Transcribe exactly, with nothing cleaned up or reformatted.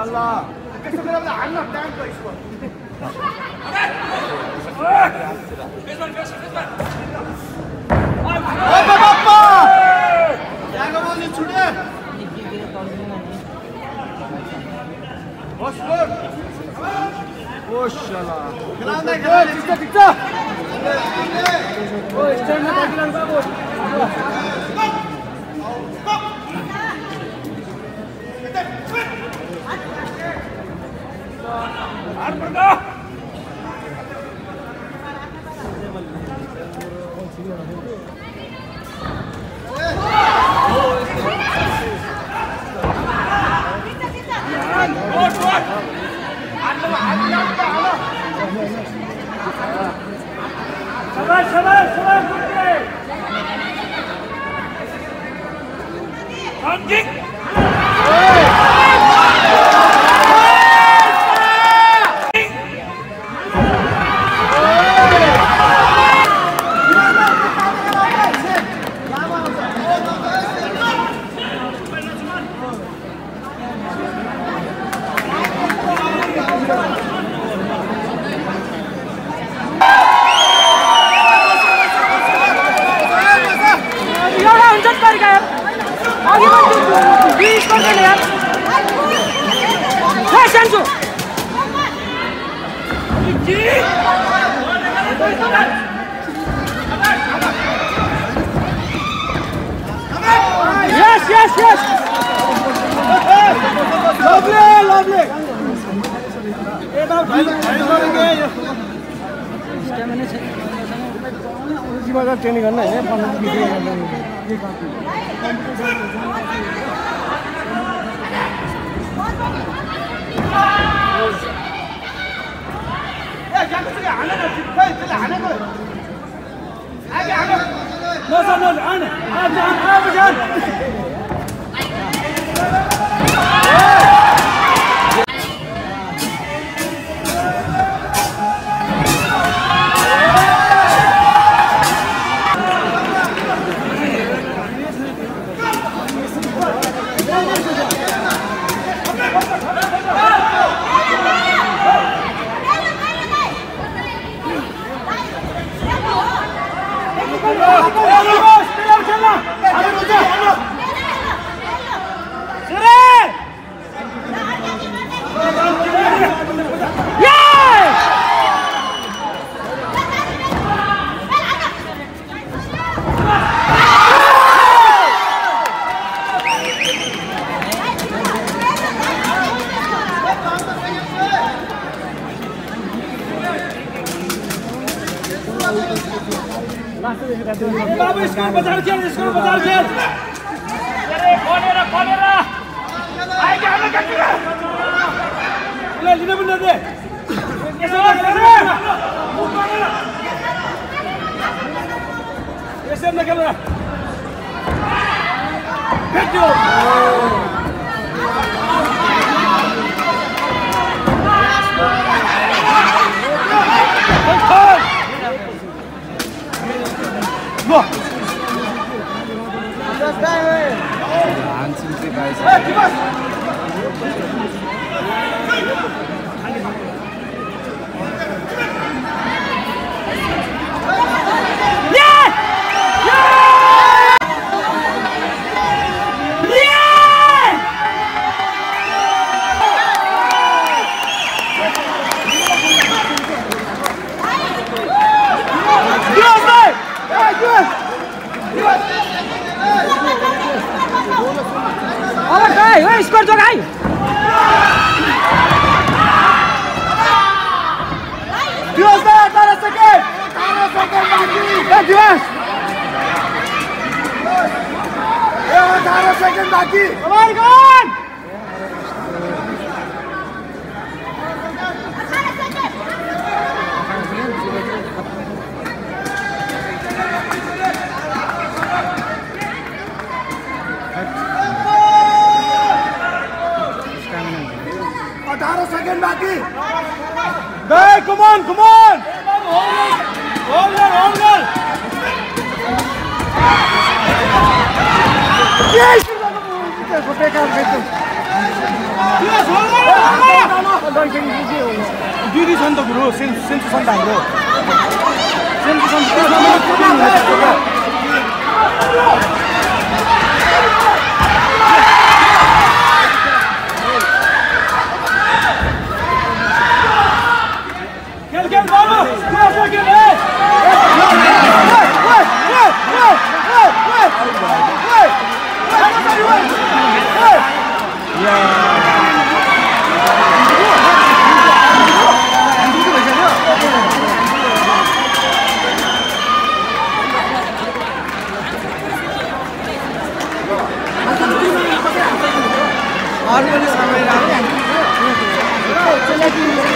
Allah. Kita kena bela anak tank tu ispo. Bapa bapa. Jangan boleh cuci. Bos bos. Masyaallah. Kelanda kelanda kita kita. Oh, stand na tagilan bagus. Arperda. Sabar, sabar, sabar, putri. Anjing. आगे बढ़ बीस कर दे यार है Sanju ji yes yes yes lovely lovely ए बाबू भाई करेंगे इसका मैंने इसी बात ट्रेनिंग करना है पंद्रह वीडियो करना है ये काम يا جاكو تلي عنا تلي تلي عنا كله اجي عنا لا لا لا عنا ابدا ابدا बाबू इसको बचाओ खेल इसको बचाओ खेल अरे कॉर्नर कॉर्नर आए क्या ना कर ले लेने बंदे दे कैसे कैसे कैसे ना कैमरा भेजो Go! Just die, hey! Dancing se guys. Hey, Diwas! Yeah! Yeah! Yeah! Diwas, hey! Hey, Diwas! Diwas! Awas, hey! Hey, skor jo, hey! Diwas, hey! eighteen second! eighteen second baki! Hey, Diwas! Hey, eighteen second baki! Come on, come on! eighteen second baki! Hey, come on, come on! Hold on, hold on! Yes! Tournament हाम्रो खेल खेल बाबु class खेल है और वाले समय आ रहे हैं